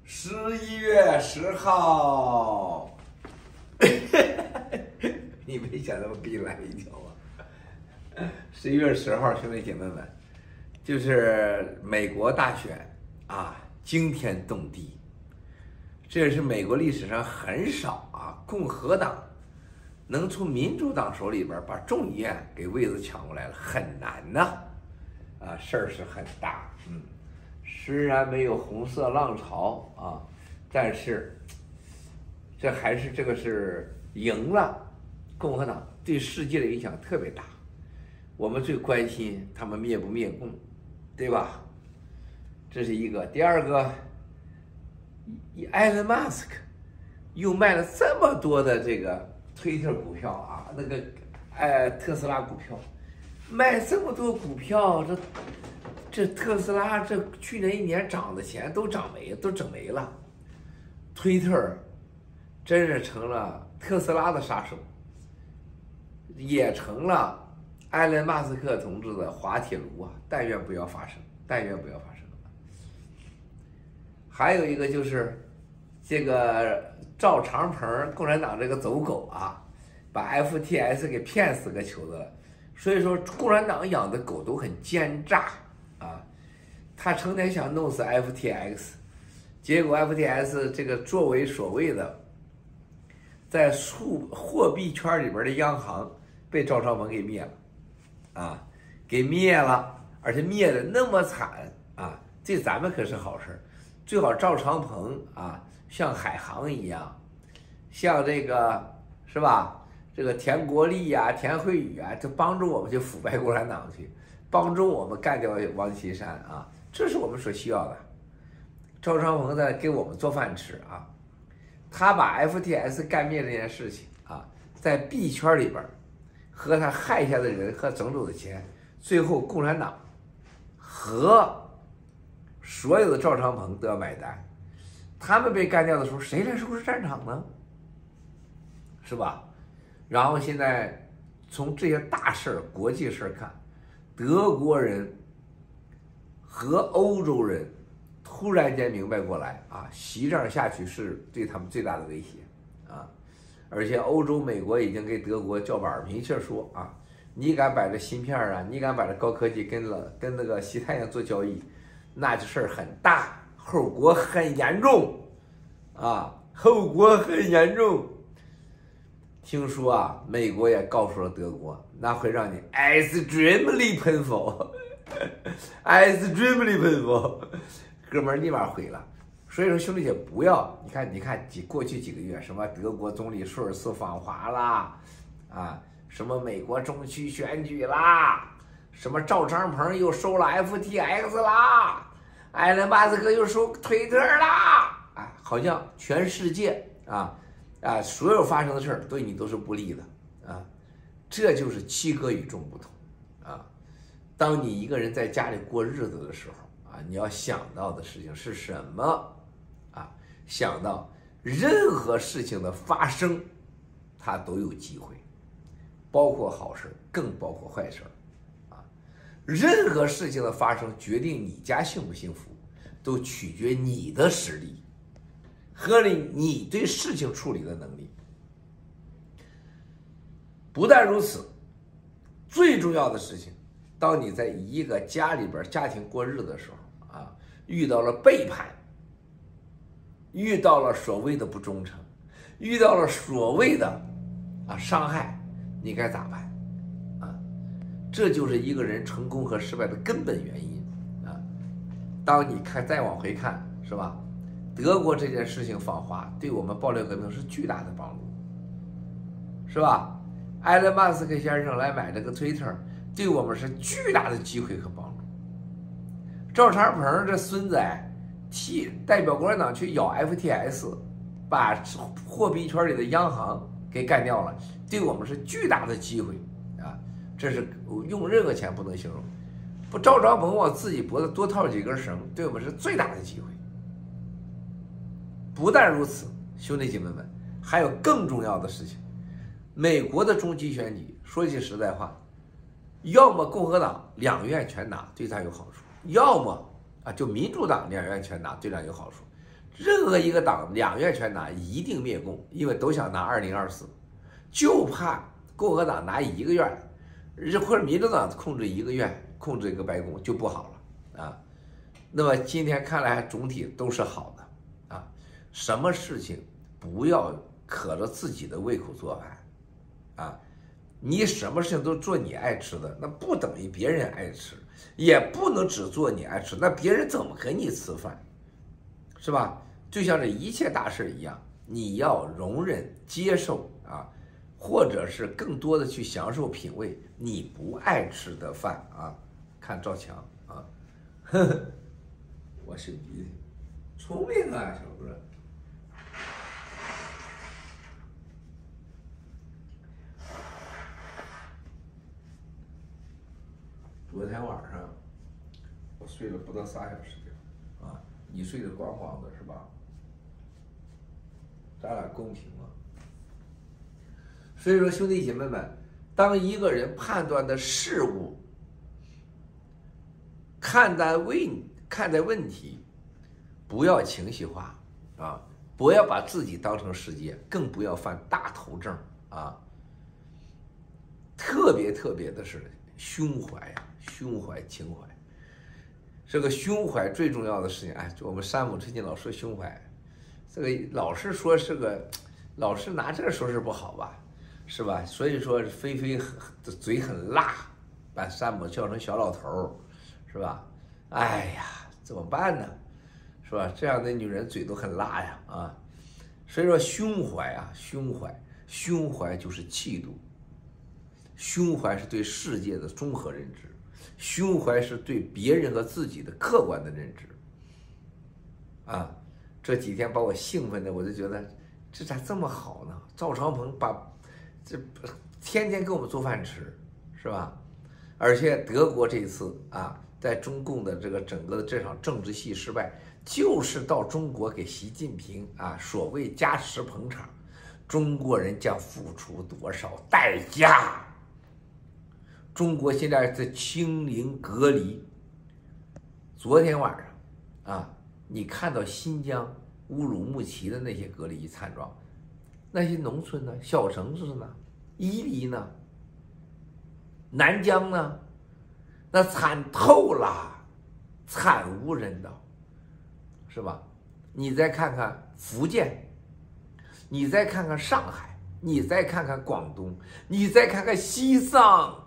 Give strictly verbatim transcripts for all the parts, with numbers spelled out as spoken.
十一月十号，你没想到我给你来一条啊？十一月十号，兄弟姐妹们，就是美国大选啊，惊天动地。这也是美国历史上很少啊，共和党能从民主党手里边把众议院给位子抢过来了，很难呐，啊，事儿是很大，嗯。虽然没有红色浪潮啊，但是这还是这个是赢了，共和党对世界的影响特别大。我们最关心他们灭不灭共，对吧？这是一个。第二个，埃隆·马斯克又卖了这么多的这个推特股票啊，那个哎特斯拉股票，卖这么多股票，这。这特斯拉这去年一年涨的钱都涨没，都整没了。推特真是成了特斯拉的杀手，也成了埃隆·马斯克同志的滑铁卢啊！但愿不要发生，但愿不要发生。还有一个就是这个赵长鹏，共产党这个走狗啊，把 F T S 给骗死个球子了。所以说，共产党养的狗都很奸诈。啊，他成天想弄死 F T X， 结果 F T S 这个作为所谓的在数货币圈里边的央行，被赵长鹏给灭了，啊，给灭了，而且灭的那么惨啊！对咱们可是好事，最好赵长鹏啊，像海航一样，像这个是吧？这个田国立呀、啊、田慧宇啊，就帮助我们去腐败共产党去。帮助我们干掉王岐山啊，这是我们所需要的。赵长鹏在给我们做饭吃啊，他把 F T S 干灭这件事情啊，在币圈里边和他害下的人和整走的钱，最后共产党和所有的赵长鹏都要买单。他们被干掉的时候，谁来收拾战场呢？是吧？然后现在从这些大事儿、国际事儿看。德国人和欧洲人突然间明白过来啊，习这样下去是对他们最大的威胁啊！而且欧洲、美国已经给德国叫板，明确说啊，你敢把这芯片啊，你敢把这高科技跟了跟那个西太阳做交易，那这事儿很大，后果很严重啊，后果很严重。听说啊，美国也告诉了德国，那会让你 extremely painful，extremely painful， 哥们儿立马毁了。所以说，兄弟姐不要，你看，你看几过去几个月，什么德国总理舒尔茨访华啦，啊，什么美国中期选举啦，什么赵长鹏又收了 F T X 啦，埃隆·马斯克又收推特啦，啊，好像全世界啊。啊，所有发生的事儿对你都是不利的啊，这就是七哥与众不同啊。当你一个人在家里过日子的时候啊，你要想到的事情是什么啊？想到任何事情的发生，它都有机会，包括好事，更包括坏事啊。任何事情的发生决定你家幸不幸福，都取决你的实力。和你你对事情处理的能力。不但如此，最重要的事情，当你在一个家里边家庭过日子的时候啊，遇到了背叛，遇到了所谓的不忠诚，遇到了所谓的啊伤害，你该咋办啊？这就是一个人成功和失败的根本原因啊。当你看再往回看，是吧？德国这件事情访华对我们爆料革命是巨大的帮助，是吧？埃隆·马斯克先生来买这个推特，对我们是巨大的机会和帮助。赵长鹏这孙子哎，替代表共产党去咬 F T S， 把货币圈里的央行给干掉了，对我们是巨大的机会啊！这是用任何钱不能形容。不，赵长鹏往自己脖子多套几根绳，对我们是最大的机会。不但如此，兄弟姐妹们，还有更重要的事情。美国的中期选举，说句实在话，要么共和党两院全拿，对他有好处；要么啊，就民主党两院全拿，对他有好处。 任何一个党两院全拿，一定灭共，因为都想拿二零二四，就怕共和党拿一个院，或者民主党控制一个院，控制一个白宫就不好了啊。那么今天看来总体都是好的啊，什么事情不要可着自己的胃口做饭啊，你什么事情都做你爱吃的，那不等于别人爱吃，也不能只做你爱吃，那别人怎么跟你吃饭，是吧？就像这一切大事一样，你要容忍接受啊，或者是更多的去享受品味你不爱吃的饭啊。看赵强啊，呵呵，我是你聪明啊，小哥。昨天晚上我睡了不到仨小时觉啊，你睡得光光的是吧？咱俩公平吗？所以说，兄弟姐妹们，当一个人判断的事物、看待问看待问题，不要情绪化啊，不要把自己当成世界，更不要犯大头症啊。特别特别的是胸怀啊，胸怀情怀，这个胸怀最重要的事情。哎，就我们山姆最近老说胸怀，这个老是说是个，老是拿这个说是不好吧，是吧？所以说菲菲的嘴很辣，把山姆叫成小老头，是吧？哎呀，怎么办呢？是吧？这样的女人嘴都很辣呀啊！所以说胸怀啊，胸怀，胸怀就是气度。胸怀是对世界的综合认知，胸怀是对别人和自己的客观的认知。啊，这几天把我兴奋的，我就觉得这咋这么好呢？赵长鹏把这天天给我们做饭吃，是吧？而且德国这一次啊，在中共的这个整个的这场政治戏失败，就是到中国给习近平啊所谓加持捧场，中国人将付出多少代价？中国现在在清零隔离。昨天晚上啊，你看到新疆乌鲁木齐的那些隔离惨状，那些农村呢、小城市呢、伊犁呢、南疆呢，那惨透了，惨无人道，是吧？你再看看福建，你再看看上海，你再看看广东，你再看看西藏。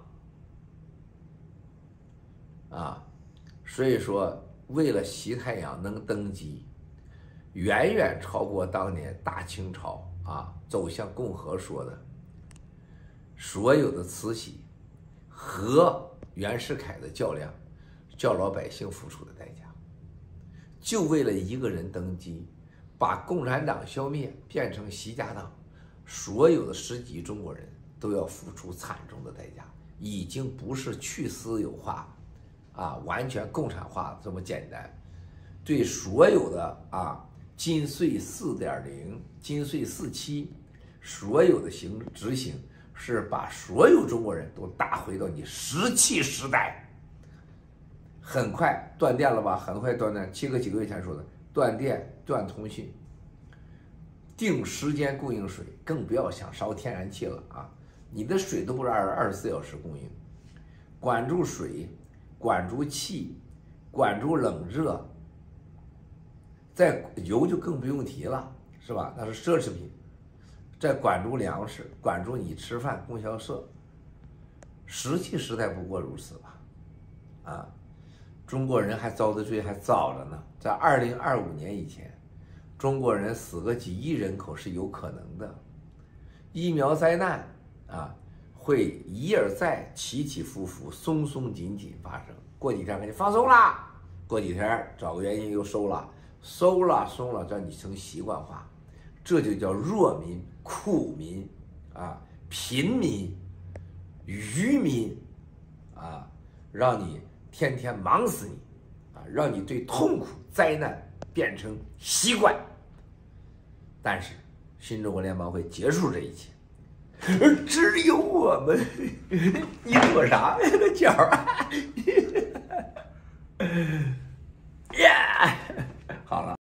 啊，所以说，为了习太阳能登基，远远超过当年大清朝啊走向共和说的所有的慈禧和袁世凯的较量，叫老百姓付出的代价，就为了一个人登基，把共产党消灭，变成习家党，所有的十几亿中国人都要付出惨重的代价，已经不是去私有化。啊，完全共产化这么简单，对所有的啊金税四点零、金税四期，所有的行执行是把所有中国人都打回到你石器时代。很快断电了吧？很快断电，七个几个月前说的断电、断通讯，定时间供应水，更不要想烧天然气了啊！你的水都不是二二十四小时供应，管住水。管住气，管住冷热，再油就更不用提了，是吧？那是奢侈品。再管住粮食，管住你吃饭供销社，石器时代不过如此吧？啊，中国人还遭的罪还早着呢，在二零二五年以前，中国人死个几亿人口是有可能的。疫苗灾难啊。会一而再、起起伏伏、松松紧紧发生。过几天给你放松啦，过几天找个原因又收了，收了松了，让你成习惯化，这就叫弱民、苦民啊、贫民、愚民啊，让你天天忙死你啊，让你对痛苦、灾难变成习惯。但是新中国联邦会结束这一切。只有我们，你躲啥呀？那脚啊！呀，好了。